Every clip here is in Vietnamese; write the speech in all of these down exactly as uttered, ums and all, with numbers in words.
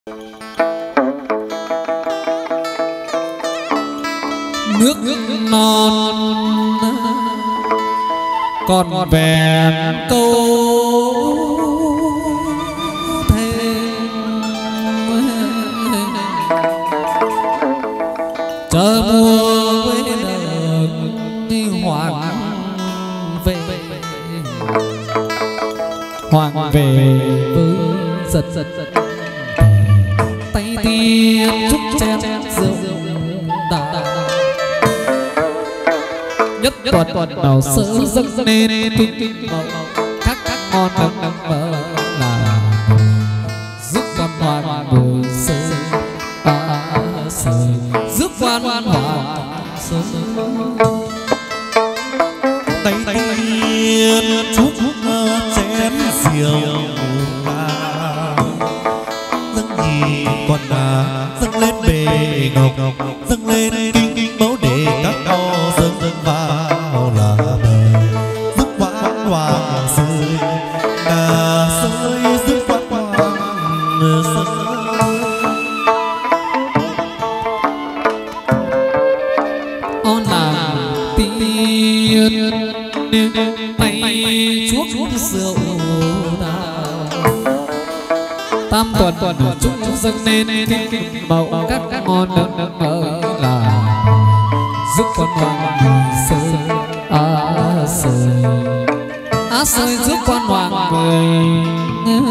nước nước non còn vẹn câu thêm chờ mùa với đường đi hoàng về hoàng về với giật giật giật tay tiên chúc chén rượu đã nhất tuần tuần đầu sớ dâng lên kinh kinh màu các các ngon ngon ngon mơ là giúp con hoàng người sơ à sơ giúp quan hoàng sơ tay tiên chúc chén rượu dâng nhì còn là dâng lên bề ngọc dâng lên kinh kinh mẫu để các con dâng dâng vào là đời giúp quán hoàng rơi là rơi giúp quán hoàng rơi on là tiên tay chuốc rượu tam tuần tuần chúc dâng lên kinh màu các các ngon ngon mơ là giúp con hoàng sơi á sơi á sơi giúp con hoàng người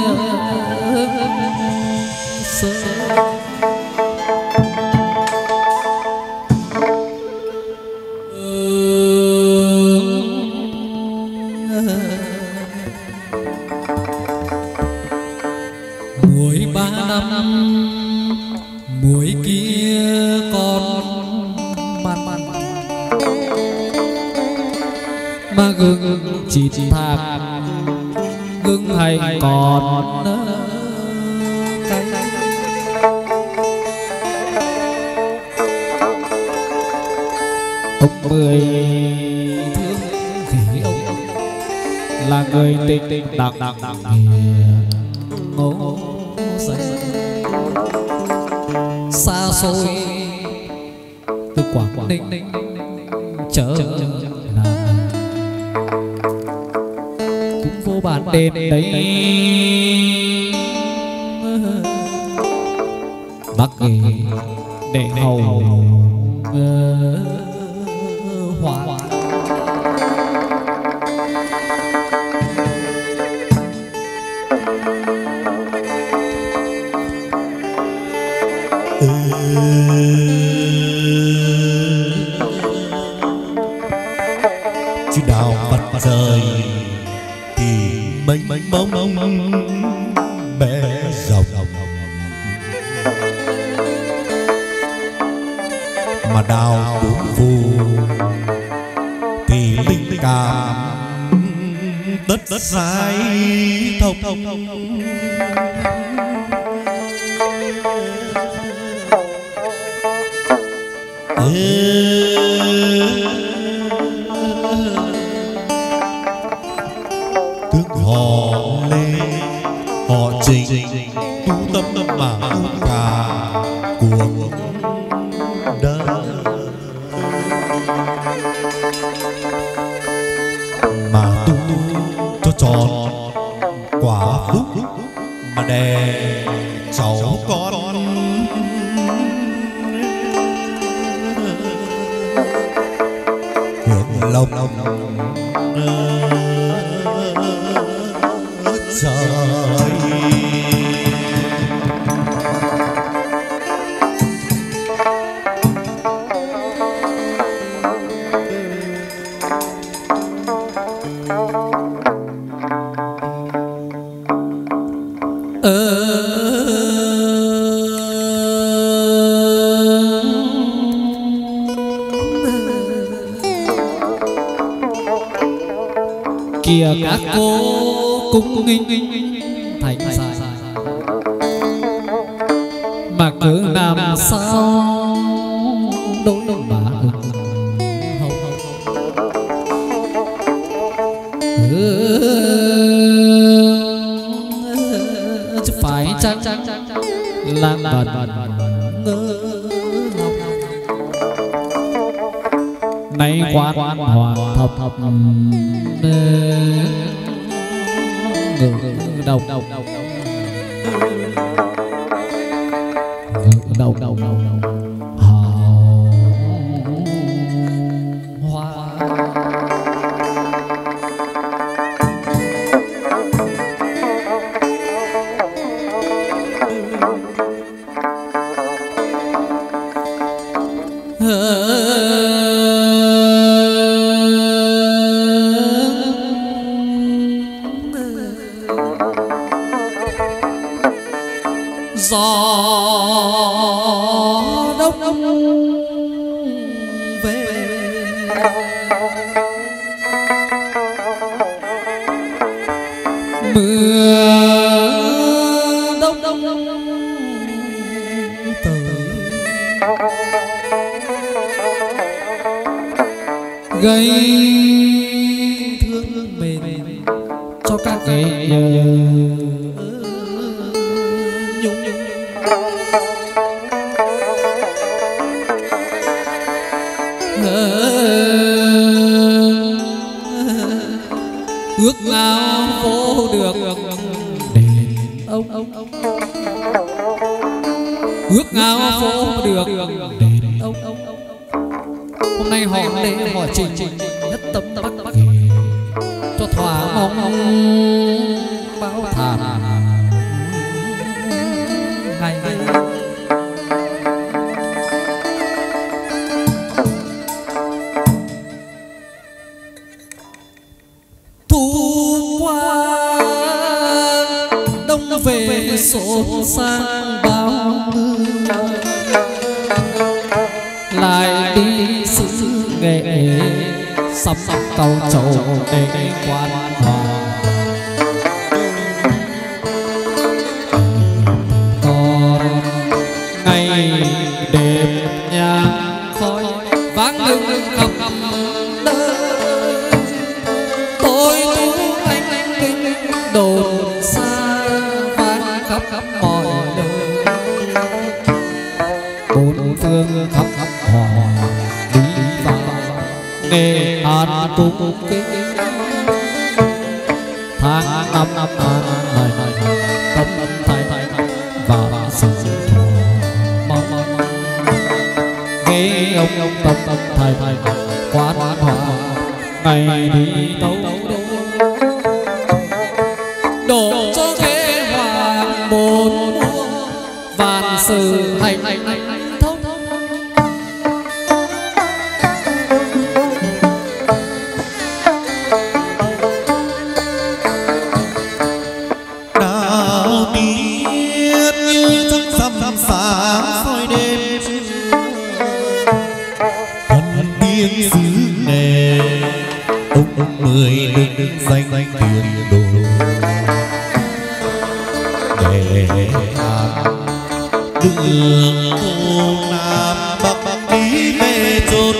sơi muối ba năm muối kia con mặn mà gừng chỉ thạc gừng hay còn cay ông mười thương thì ông là người tình tình đặc đặc đặc ngô xa xôi từ Quảng Ninh trở Nam cũng vô bản đền đấy Bắc Kỳ để hầu hòa chứ đào Phật rời thì mênh mông bể rộng mà đào bốn phù thì linh cảm đất đất dài thông thông tướng họ lê họ trình tu tâm tâm mà tu cả cuộc đời mà tu cho tròn quả phúc mà đè cháu con hưởng lòng trời kìa các cô cung nghinh thành dài mà cứ làm sao đối bà hầu chứ phải chăng lang bần ngơ ngọc nay quan hoàng thập thập ngự đầu đầu đầu đầu đầu đầu hào hoa gió đông đông về mưa đông đông tới gây thương mến cho các nghệ ước ao vô được đền ông ước ao vô được đền ông hôm nay họ lễ họ trình nhất tâm bắc kỳ cho thỏa mong báo thà ngày về xôn sang bao lại đi xứ nghệ sắm cầu trầu để quan hòa còn ngày đêm nhang khói vang lưng khắp đời tôi tu anh kinh đồn xa khắp khắp mọi nơi bốn phương khắp khắp họ đi vào nghề an cung kính tháng năm năm an này tâm thay thay và sự thọ mong mong nghe ông ông tâm tâm thay thay quán hòa ngày đi tấu đổ cho bốn vạn sự hành thông nào biết như trăng rằm sáng soi đêm thần tiên xứ nghề ông ông mười đừng danh danh tiền đồ đường Hồ Nam Bắc đi về chốn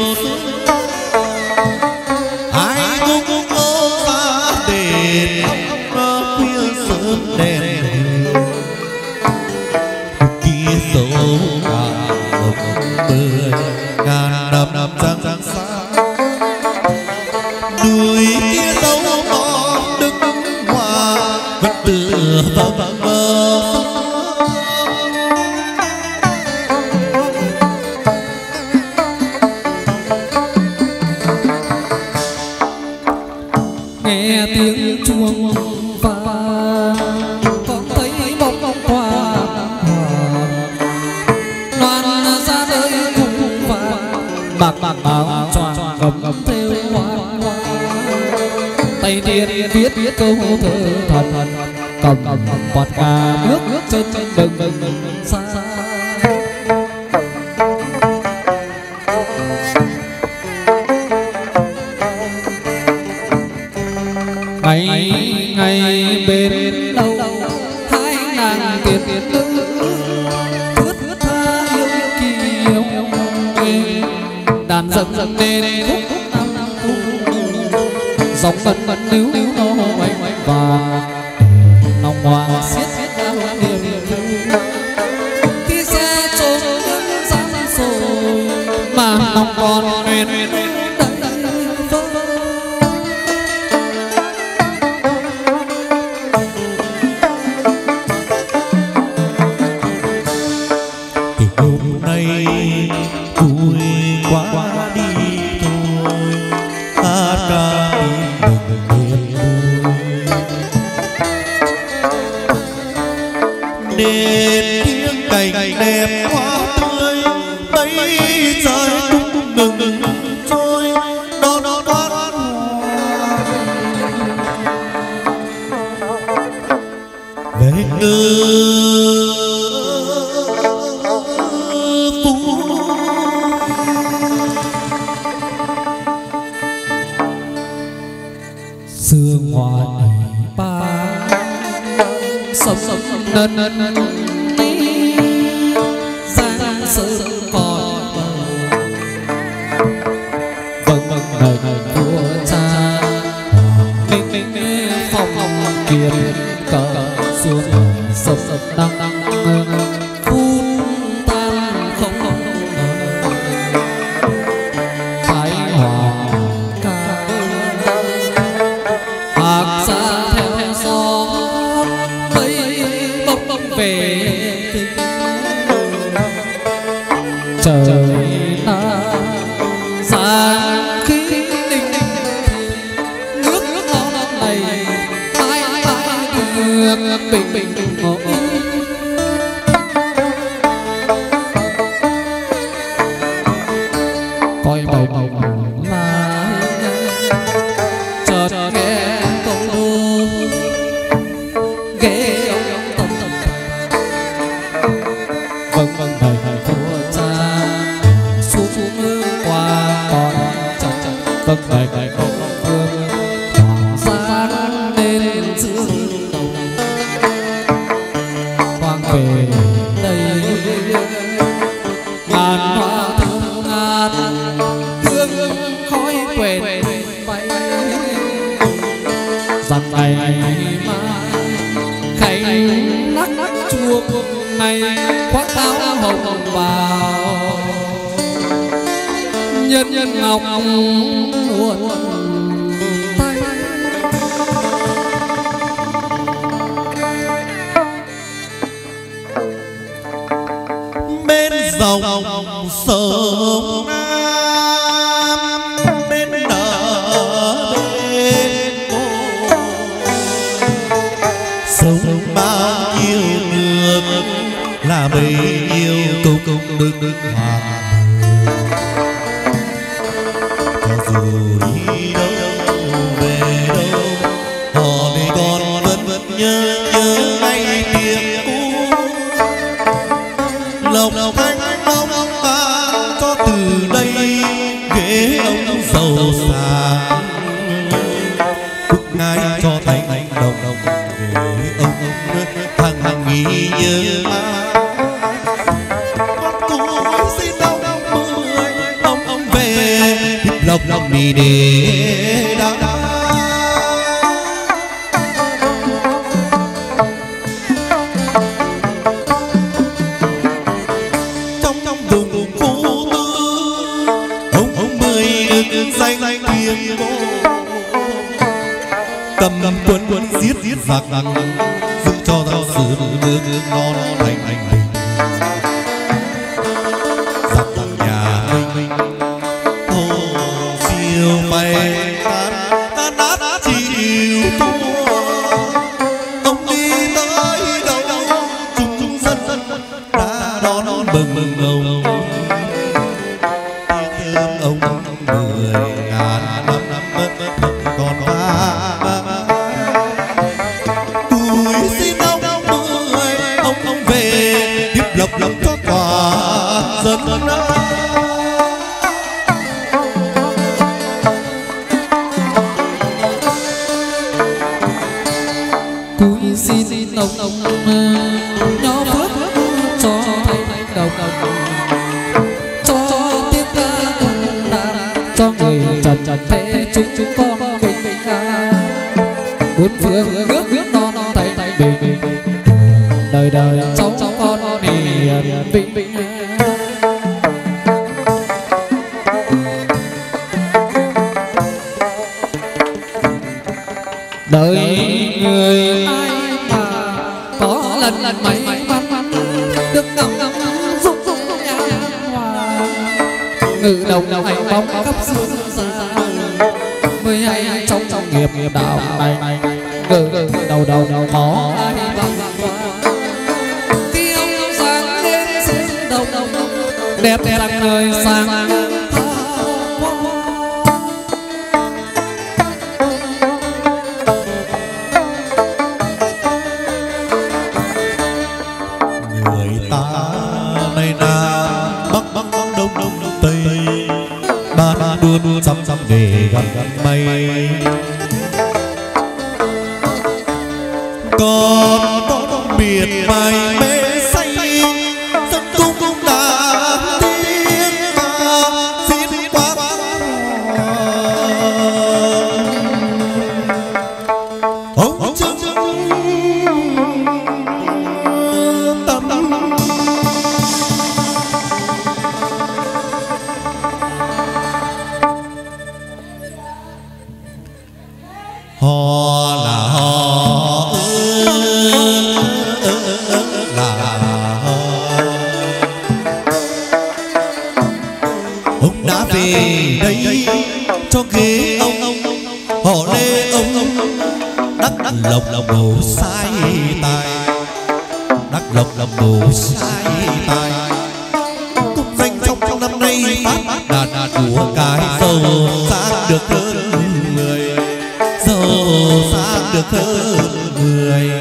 ai cũng cũng ngó ra đền nó khuya sớm đèn kia sâu cả mười ngàn năm năm trăng trăng xa núi kia dấu mòn đứng hòa vẫn tựa vào vàng mơ nghe tiếng chuông vang con thấy bóng bóng hoa loan ra đời cùng vàng bạc bạc áo choàng gầm gầm theo hoa tay tiên viết viết câu thơ thần cầm cầm quạt cà nước nước chân chân đừng đừng đừng xa ngày ngày bên đâu hai nàng tiền tiền nữ thướt thướt tha yêu kiều đàn dần dần lên khúc khúc năm năm thu dòng bần bần níu níu nó oanh oanh và lòng hoa xiết xiết ra niềm thương mà lòng còn nguyện thì hôm nay vui quá đi thôi, hát ca mừng niềm vui nên tiếng cành đẹp hoa tươi mấy trời cũng ngừng trôi đó đó đó về ngư sương hoa ba sống sống nân nân giang sương còn vâng vâng này này của cha minh minh phong phong kiệt cờ xuống sập sập năng năng phút tan không không thái hòa ca bạc xa theo gió mây bốc bốc về trời ta sáng khí linh nước nước non này mãi mãi được bình bình ngộ coi bầu bầu lá chợt nghe câu đô ghé ông tâm tâm vâng vâng thời thời của cha xuống xuống qua còn chẳng chẳng vâng thời thời của phương sáng lên dương đầu quang về đây ngàn hoa thơm ngát hương khói quệt bay rằng ngày mai khánh nắc chuông này khoác áo hồng bào nhân nhân ngọc muôn tay bên dòng sông Nam bên nở bên cô sống bao nhiêu nước là bấy nhiêu công công đức đức hoàng cho dù đi đâu về đâu họ thì còn vẫn vẫn nhớ nhớ ngày tiệc cũ lộc thanh long ba cho từ đây ghế ông giàu sang bức ngay cho thành đồng đồng ghế ông hằng hằng nghĩ nhớ con cối xin ông mười ông ông về lộc lộc đi để đã cầm quân quân giết giết giặc giữ cho giáo sử nước non thành thành bình giặc thằng nhà mình thô siêu bay tan tan nát chịu thua ông đi tới đâu chúng chúng dân dân đã đón mừng mừng ông thơm ông mười ngàn năm năm còn ba lộc lộc cho quả dân cúi xin ông ông nhỏ phước cho thầy đồng cho tiếng ca cùng đàn cho người trần trần thế chúng chúng con bình bình ca bốn phương nước nước non thầy thầy bình đời đời cháu cháu con hiền vĩnh vĩnh được ngắm ngắm rung rung nhã hoa ngự đồng đồng hành bóng khắp dương gian mười hai trong trong nghiệp nghiệp đạo này ngự đầu đầu đầu có ai bằng qua tiêu sáng đến dương đầu đầu đẹp đẹp người sang sắm sắm để gặp mây còn con biệt bài mê say dân cung cung đã tiếng ca xin quá ông chân tâm họ là họ là ông đã về đây cho ghế ông họ lê ông đắc lộc lộc đầu sai tài đắc lộc lộc đầu sai tài cũng danh trong trong năm nay phát đàn của cái giàu sang được hơn người giàu sang được hơn người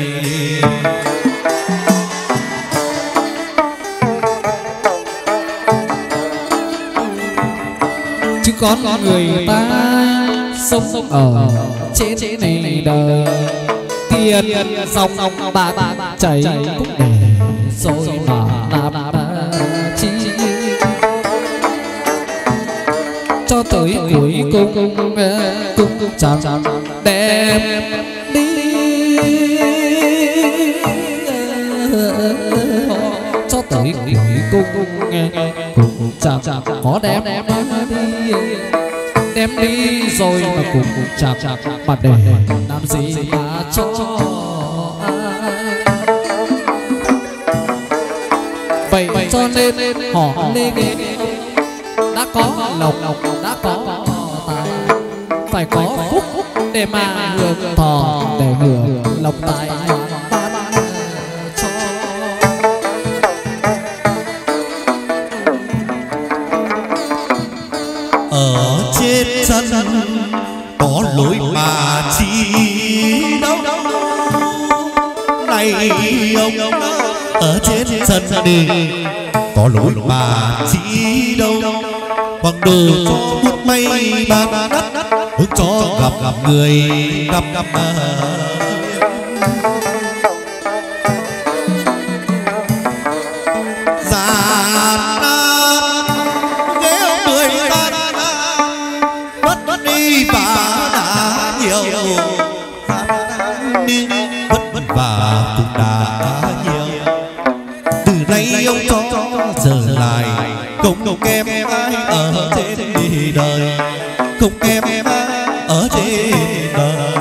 chứ con con người ta sống ở trên này đời tiền dòng bạc chảy cũng để rồi mà làm chi cho tới cuối cùng cũng chẳng đem đi cho tới cuối cùng cũng chẳng có đem đi đem đi rồi mà cũng chẳng mà để làm gì mà cho vậy cho nên họ lên đã có lộc đã có tài phải có phúc để mà hưởng thọ để hưởng lộc tài cho ở trên sân có lối mà chi đâu này ông ở trên sân đi có lối mà chi đâu bằng đồ cho buốt mây bàn đất hướng cho gặp gặp người gặp gặp già ghé người ta bất bất đi và đã nhiều đi bất bất và cũng đã nhiều từ nay ông cho trở lại không không kém ai ở trên đời không kém ai ở trên đời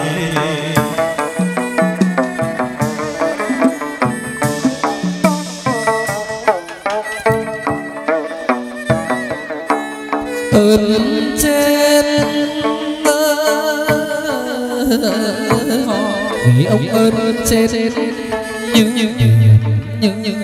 ơn trên vì ông ơn trên những những những những những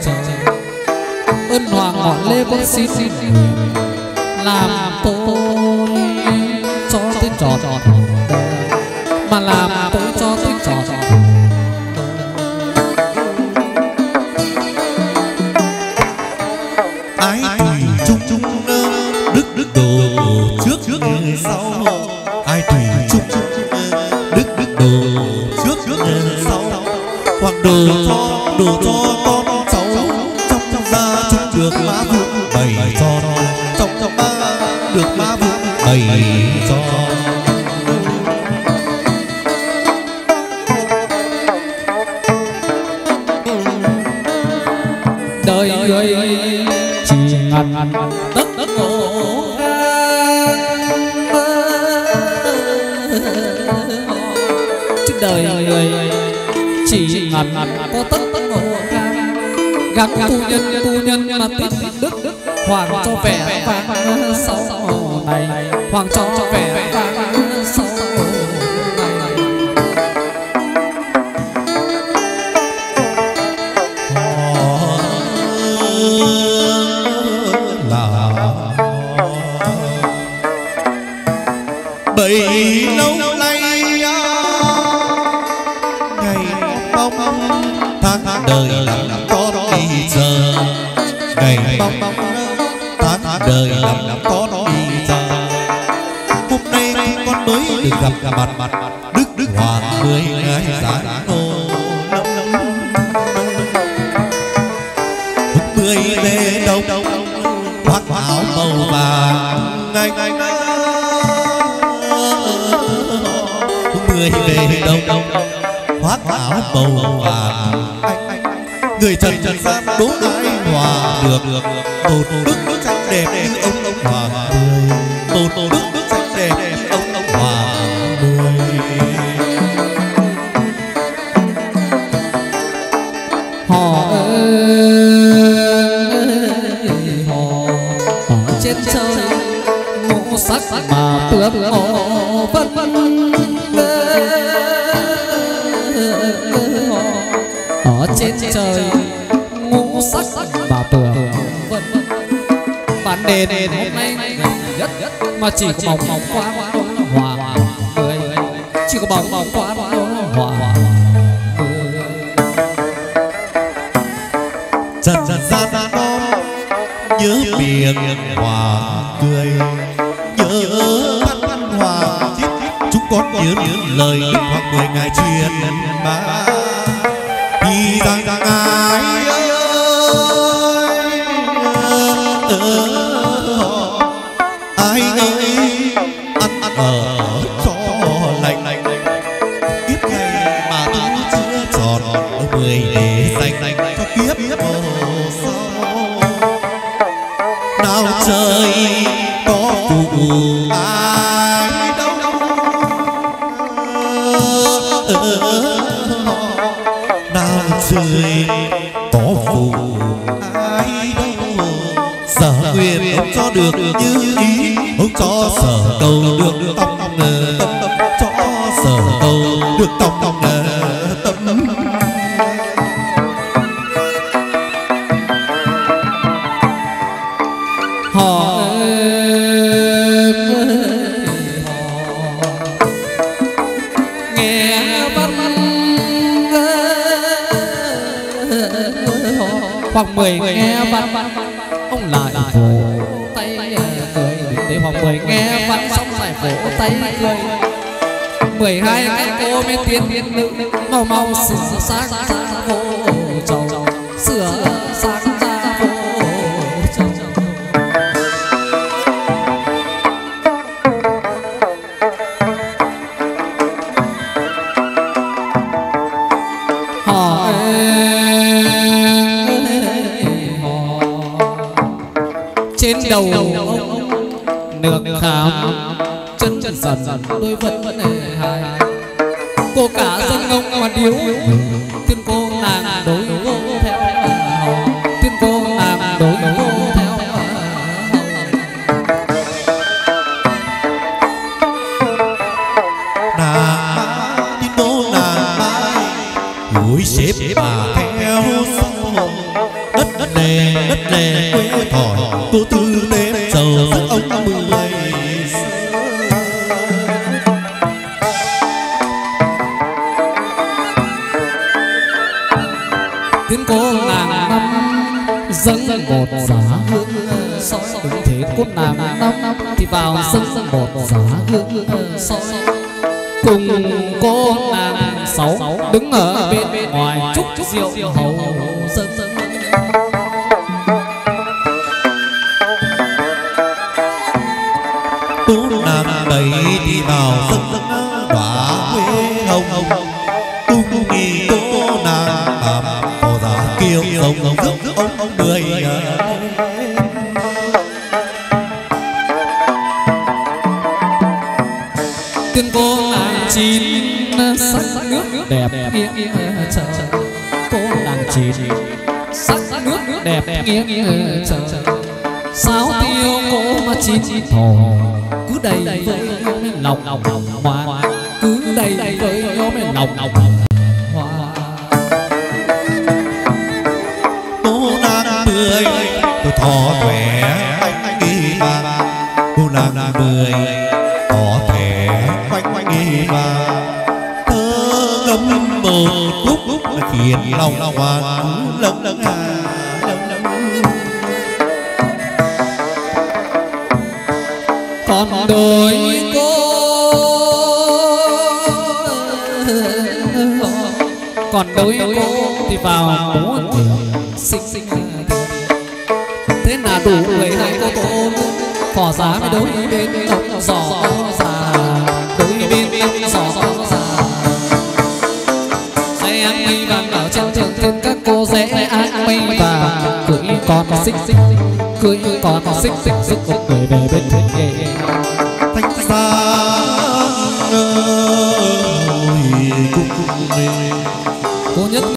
ơn hoàng họ lê con xin xin làm tôi cho tên trò mà làm tôi cho tên trò ái tùy chung chung đức đức đồ trước trước sau ai tùy chung chung đức đức đồ trước trước sau hoàng đồ cho đồ cho con cháu trong trong gia chung được má vương bày cho trong trong ba được má vương bày cho đời người chỉ ngàn đất đất ngộ chứ đời người chỉ ngàn có tất tất ngộ gắng tu nhân tu nhân mà tích đức hoàng cho vẻ vang sau này, hoàng cho vẻ vang sau này. Bấy lâu nay ngày mong tháng đời làm con đi giờ, ngày mong tháng đời làm con đi giờ. Hôm nay con mới được gặp mặt mặt Đức Đức Hoàng mười ngày giáng ngô, mười về đâu khoác áo màu vàng ngày ngày người về đâu khoác áo màu vàng. Người trần trần gian đố ai hòa được một bức tranh đẹp như ông ông hoàng mười, một bức bức tranh đẹp như ông ông hoàng mười. Họ ơi họ ở trên trời ngũ sắc mà tước ngộ vân vân, ở trên trời ngũ sắc bà tường vân. Bản đền hôm nay nhất mà chỉ có bóng bóng quá hòa mười, chỉ có bóng bóng quá hòa trần trần gian đó nhớ miệng hòa cười, nhớ văn hòa chít chúng con nhớ lời Đức Hoàng mười ngày truyền bá. Thì rằng rằng ai ơi ai ơi ăn ăn ở cho lành lành kiếp này mà tôi chưa tròn mười để dành cho kiếp sau. Nào trời có phụ ai đâu nào trời có phụ ai đâu. Sở nguyện ông cho được như ý, ông cho sở cầu được tóc tâm, cho sở cầu được tóc tâm. Họ nghe văn Hoàng mười nghe văn ông lại vỗ tay cười, để Hoàng mười nghe văn xong lại vỗ tay cười. Mười hai cái cô bên tiên tiên nữ mau mau sửa sáng ra vô trầu, sửa sáng ra vô trầu. Họ trên đầu ông nược khám chân chân dần đôi vân hai, cô cả dân ông mà điếu tiên cô nàng đối vô theo hầu, tiên cô nàng đối vô theo hầu. Nàng tiên cô nàng mai gối xếp bà theo sau, đất đất lề đất lề quê thỏi cô tư tên giàu sức ông mười. Tiên cô nàng năm dâng một giá hương soi, đúng thế cô nàng năm thì vào dâng một giá hương soi. Cùng cô nàng sáu đứng ở bên ngoài chúc rượu hầu dâng dâng. Tú nàng đầy đi vào dâng dâng đóa quê hồng, cung nghi cô nàng làm phò giá kiêu rồng rước ông ông mười. Tiên cô nàng chín sắc nước đẹp yên chờ, cô nàng chín sắc nước đẹp nghiêng trời sao tiêu cô mà chín thò cứ đầy với lòng hoa cứ đầy với nhóm lòng hoa cô nàng bưởi tôi thỏ khỏe anh nghi mà cô nàng bưởi thỏ khỏe anh nghi mà thơ ngâm một khúc khiến lòng hoàng lâng lâng hà còn đôi cô còn đôi cô thì vào múa xinh xinh thế là đủ với hai cô cô phò giá với đôi bên ông giò già đôi bên giò già sẽ ăn mây vàng ở trên trường trên các cô sẽ ăn mây vàng cưới còn xinh xinh cưới còn xinh xinh sức người về bên thuyền